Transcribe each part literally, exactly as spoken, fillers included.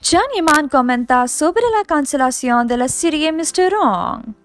John Yaman comenta sobre la cancelación de la serie mister Wrong.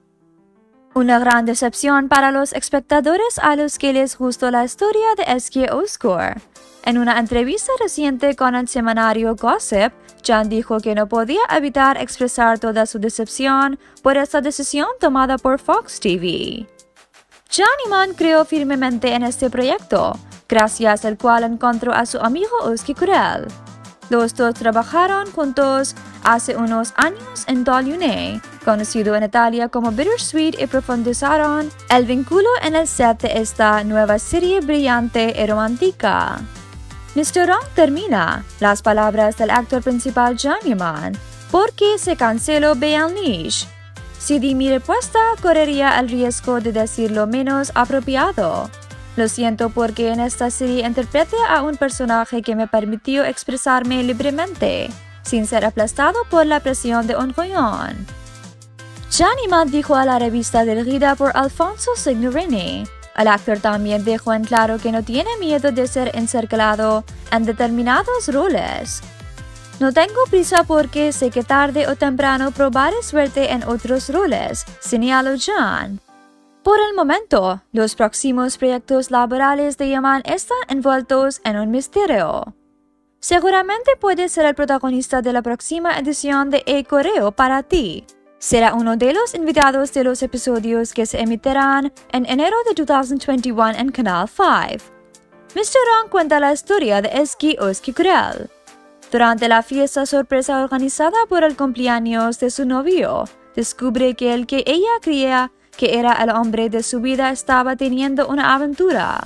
Una gran decepción para los espectadores a los que les gustó la historia de S K Osgood. En una entrevista reciente con el semanario Gossip, John dijo que no podía evitar expresar toda su decepción por esta decisión tomada por Fox T V. John Yaman creó firmemente en este proyecto, gracias al cual encontró a su amigo Oski Kurel. Los dos trabajaron juntos hace unos años en Doll Une, conocido en Italia como Bittersweet, y profundizaron el vínculo en el set de esta nueva serie brillante y romántica. mister Wrong termina, las palabras del actor principal John Yaman, porque se canceló Beanish. Si di mi respuesta, correría el riesgo de decir lo menos apropiado. Lo siento porque en esta serie interpreté a un personaje que me permitió expresarme libremente, sin ser aplastado por la presión de un guión. John Yaman dijo a la revista dirigida por Alfonso Signorini. El actor también dejó en claro que no tiene miedo de ser encerclado en determinados roles. No tengo prisa porque sé que tarde o temprano probaré suerte en otros roles, señaló John. Por el momento, los próximos proyectos laborales de Yaman están envueltos en un misterio. Seguramente puede ser el protagonista de la próxima edición de El Correo para ti. Será uno de los invitados de los episodios que se emitirán en enero de dos mil veintiuno en Canal cinco. mister Wrong cuenta la historia de S K Oski Kurel. Durante la fiesta sorpresa organizada por el cumpleaños de su novio, descubre que el que ella creía que era el hombre de su vida estaba teniendo una aventura.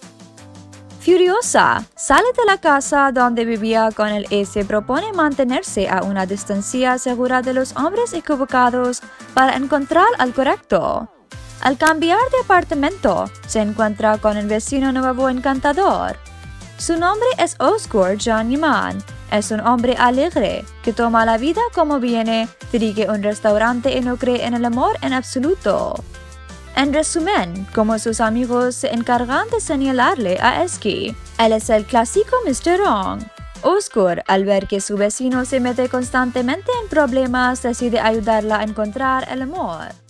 Furiosa, sale de la casa donde vivía con él y se propone mantenerse a una distancia segura de los hombres equivocados para encontrar al correcto. Al cambiar de apartamento, se encuentra con un vecino nuevo encantador. Su nombre es Osgood John Yaman. Es un hombre alegre, que toma la vida como viene, dirige un restaurante y no cree en el amor en absoluto. En resumen, como sus amigos se encargan de señalarle a Oski, él es el clásico mister Wrong. Osgood, al ver que su vecino se mete constantemente en problemas, decide ayudarla a encontrar el amor.